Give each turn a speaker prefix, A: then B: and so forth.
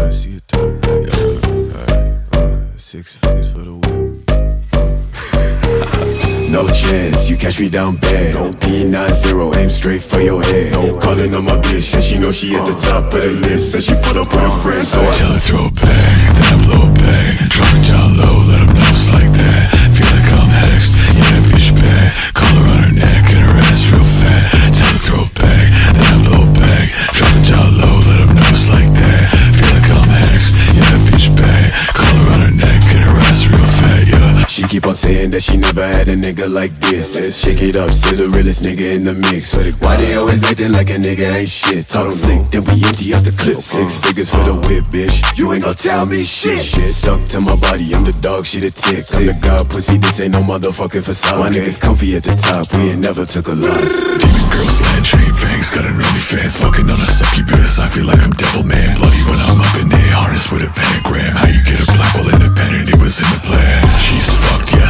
A: I see you talk back. Alright, 6 figures for the whip.
B: No chance, you catch me down bad. P90, aim straight for your head. Calling on my bitch, and she know she at the top of the list. And she put up with her friends, so I
C: tell her throw it back, then I blow it back. Drop it down low, let them know it's like that. Feel like I'm hexed, yeah, that bitch bad. Collar on her neck and her ass real fat. Tell her throw it back, then I blow it back. Drop it down low, let them know it's like that. Feel like I'm hexed, yeah, that bitch bad. Collar on her neck and her ass real fat, yeah.
B: She keep on saying that she never had a nigga like this. Shake it up, still the realest nigga in the mix. Why they always acting like a nigga ain't shit? Talk slick, then we empty out the clip. 6 figures for the whip, bitch. You ain't gon' tell me shit. Stuck to my body, I'm the dog, she the tick. I'm the god, pussy, this ain't no motherfucking facade. My niggas comfy at the top, we ain't never took a loss.
C: Demon girl, slant, chain fangs, got an OnlyFans. Fucking on a succubus, I feel like I'm devil man. Bloody when I'm up in it, harness with a pentagram. How you get a black hole independent, it was in the plan. She's fucked, yeah.